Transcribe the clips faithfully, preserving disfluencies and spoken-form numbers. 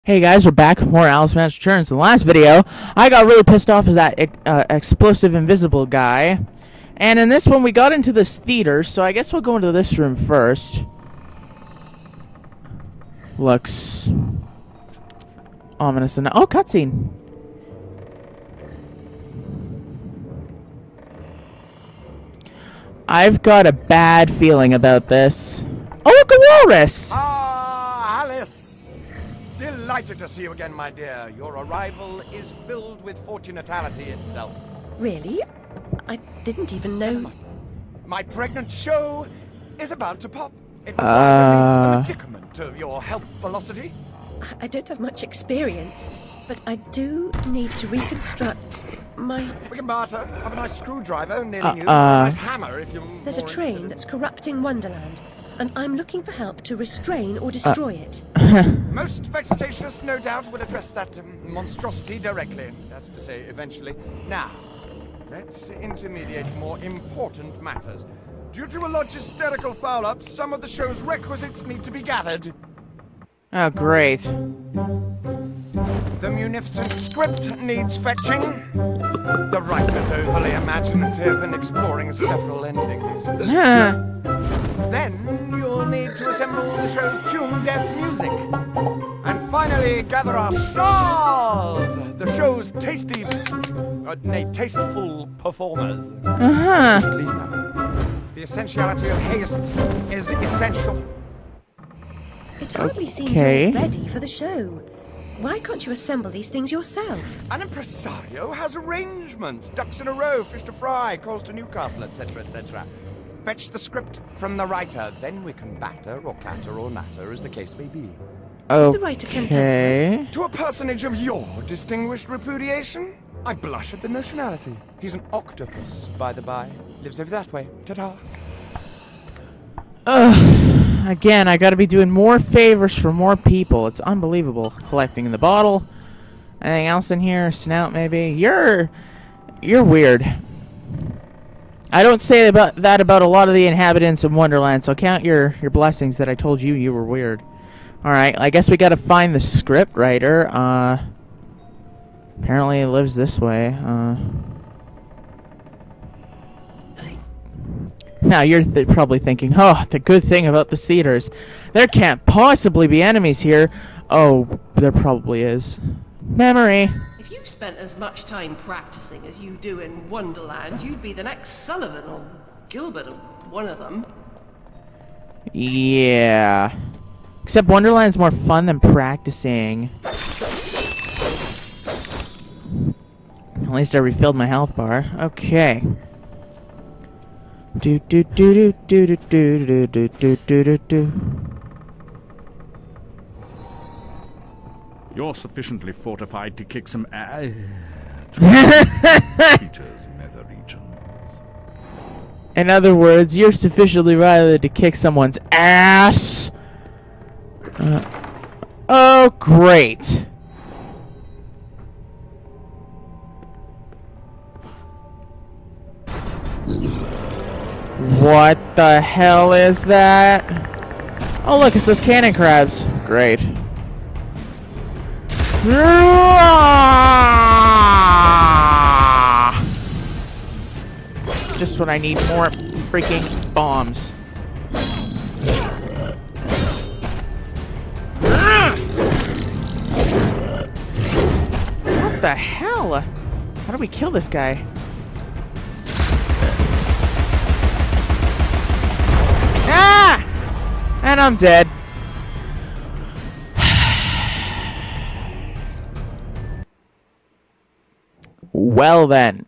Hey guys, we're back. More Alice Match Returns. In the last video, I got really pissed off as that uh, explosive invisible guy. And in this one, we got into this theater, so I guess we'll go into this room first. Looks ominous enough. Oh, cutscene. I've got a bad feeling about this. Oh, look, a walrus! Ah, Alice! Delighted to see you again, my dear. Your arrival is filled with fortunatality itself. Really? I didn't even know. My pregnant show is about to pop. It Uh. requires a medicament of your health velocity. I don't have much experience, but I do need to reconstruct my... We can barter. Have a nice screwdriver, nearly Uh, new. uh. A nice hammer if you're There's a more train interested. that's corrupting Wonderland, and I'm looking for help to restrain or destroy it. Most vexatious, no doubt, will address that um, monstrosity directly. That's to say, eventually. Now, let's intermediate more important matters. Due to a logisterical foul-up, some of the show's requisites need to be gathered. Oh, great. The munificent script needs fetching. The writer's overly imaginative and exploring several endings. Then you'll need to assemble the show's tune-deaf music. And finally, gather our stars! The show's tasty, uh, nay, tasteful performers. Uh-huh. The essentiality of haste is essential. It hardly seems Okay. you're ready for the show. Why can't you assemble these things yourself? An impresario has arrangements. Ducks in a row, fish to fry, calls to Newcastle, et cetera, et cetera. Fetch the script from the writer, then we can batter or clatter or natter, as the case may be. Is the writer Okay. To a personage of your distinguished repudiation, I blush at the nationality. He's an octopus, by the by. Lives over that way. Ta-ta. Ugh. Again, I gotta be doing more favors for more people. It's unbelievable. Collecting the bottle. Anything else in here? Snout, maybe? You're... You're weird. I don't say about that about a lot of the inhabitants of Wonderland, so count your, your blessings that I told you you were weird. Alright, I guess we gotta find the script writer. Uh... Apparently it lives this way. Uh... Now, you're th probably thinking, oh, the good thing about the theaters. There can't possibly be enemies here. Oh, there probably is. Memory. If you spent as much time practicing as you do in Wonderland, you'd be the next Sullivan or Gilbert or one of them. Yeah. Except Wonderland's more fun than practicing. At least I refilled my health bar. Okay. Do do do do do do do do do do do do. You're sufficiently fortified to kick some ass to Peter's nether regions. In other words, you're sufficiently violent to kick someone's ass. Uh, oh, great. What the hell is that? Oh, look, it's those cannon crabs. Great. Just when I need more freaking bombs. What the hell? How do we kill this guy? Ah! And I'm dead. Well then.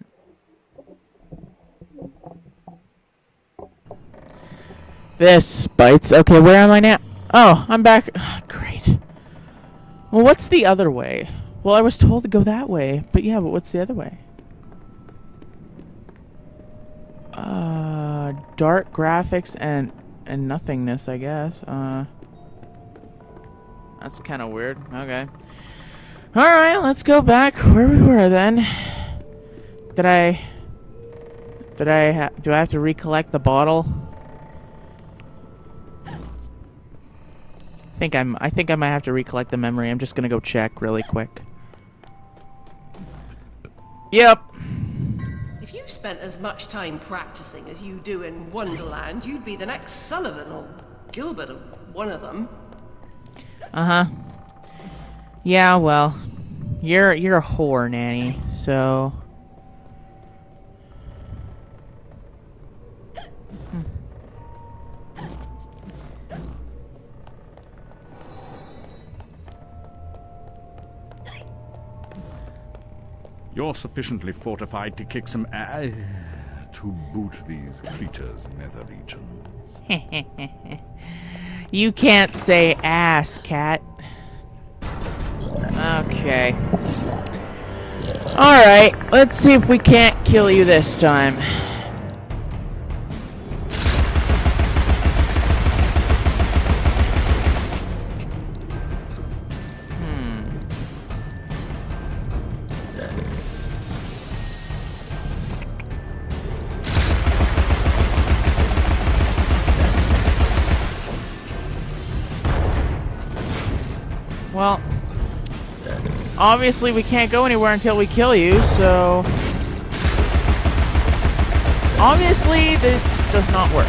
This bites. Okay, where am I now? Oh, I'm back. Great. Well, what's the other way? Well, I was told to go that way. But yeah, but what's the other way? Uh, dark graphics and and nothingness, I guess. Uh, that's kind of weird. Okay. All right, let's go back where we were then. Did I? Did I? Ha do I have to recollect the bottle? I think I'm. I think I might have to recollect the memory. I'm just gonna go check really quick. Yep. If you spent as much time practicing as you do in Wonderland, you'd be the next Sullivan or Gilbert or one of them. Uh huh. Yeah. Well, you're you're a whore, Nanny. So. You're sufficiently fortified to kick some ass to boot these creatures' nether regions. You can't say ass, cat. Okay. Alright, let's see if we can't kill you this time. Well, obviously we can't go anywhere until we kill you, so... Obviously, this does not work.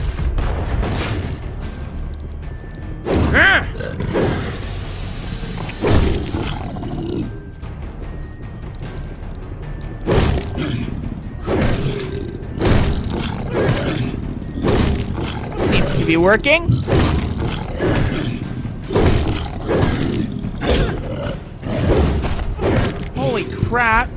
Ah! Seems to be working. Holy crap.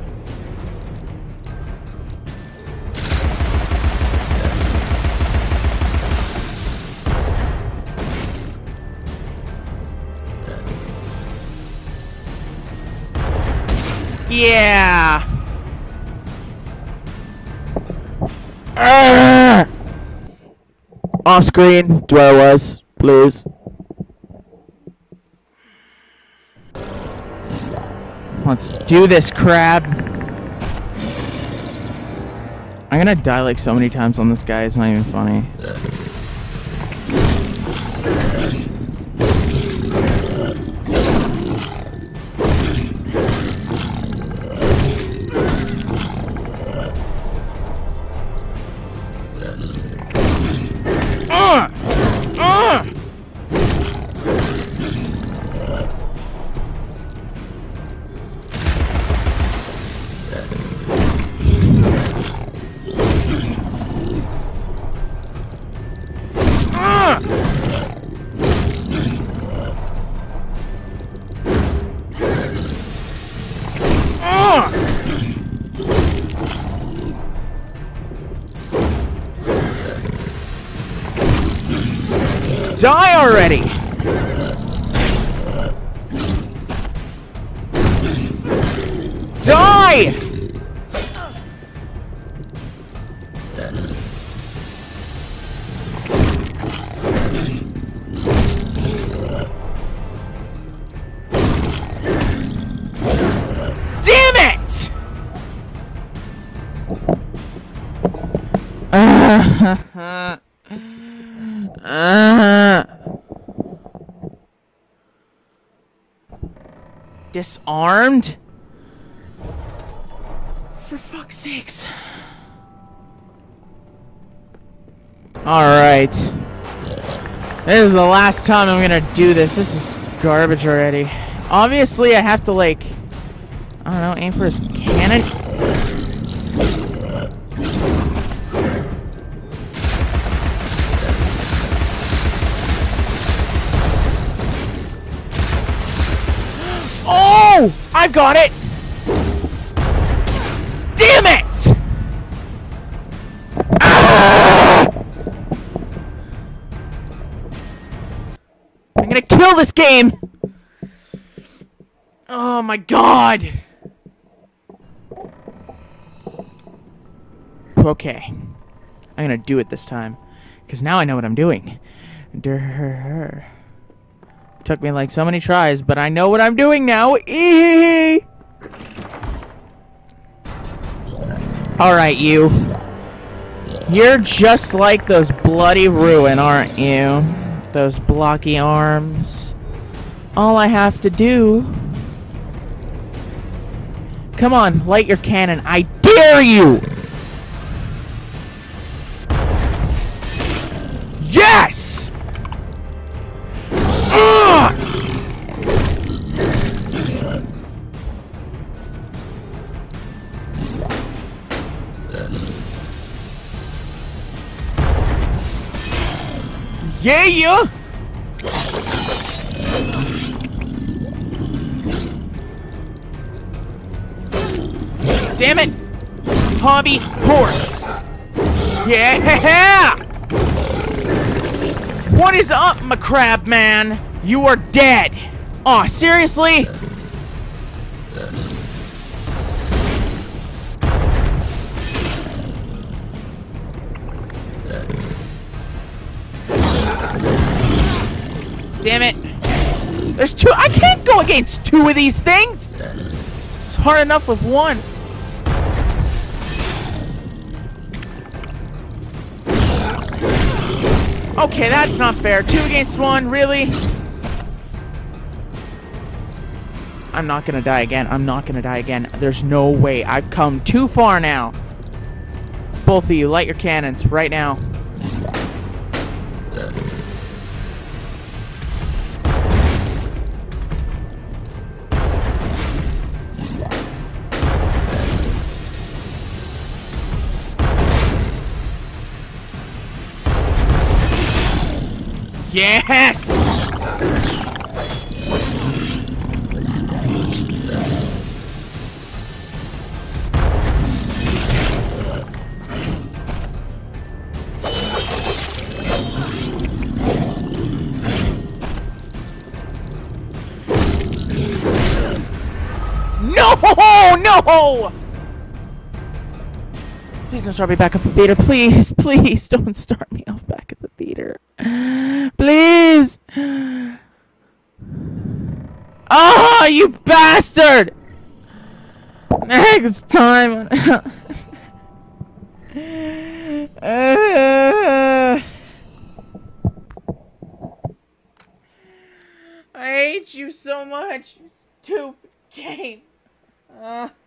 Yeah. Arrgh! Off screen, to where I was, please. Let's do this, crab. I'm gonna die like so many times on this guy, it's not even funny. Uh! Uh! Die already! Die! Damn it! Uh, uh, disarmed? For fuck's sakes. Alright. This is the last time I'm gonna do this. This is garbage already. Obviously, I have to, like, I don't know, aim for his cannon. Oh! I got it! Damn it! Ah! I'm gonna kill this game! Oh my god! Okay. I'm gonna do it this time. Because now I know what I'm doing. Durr. Took me like so many tries, but I know what I'm doing now. Eee! Alright, you. You're just like those bloody ruin, aren't you? Those blocky arms. All I have to do... Come on, light your cannon. I dare you! Yes! Ugh! Yeah, yeah! Damn it! Hobby horse! Yeah! What is up, my crab man? You are dead! Aw, oh, seriously? Damn it. There's two. I can't go against two of these things! It's hard enough with one. Okay, that's not fair. Two against one, really? I'm not gonna die again. I'm not gonna die again. There's no way. I've come too far now. Both of you, light your cannons right now. Yes! No! No! Please don't start me back at the theater. Please, please don't start me off back at the theater. Please! Oh, you bastard! Next time. uh, I hate you so much, you stupid game. Uh.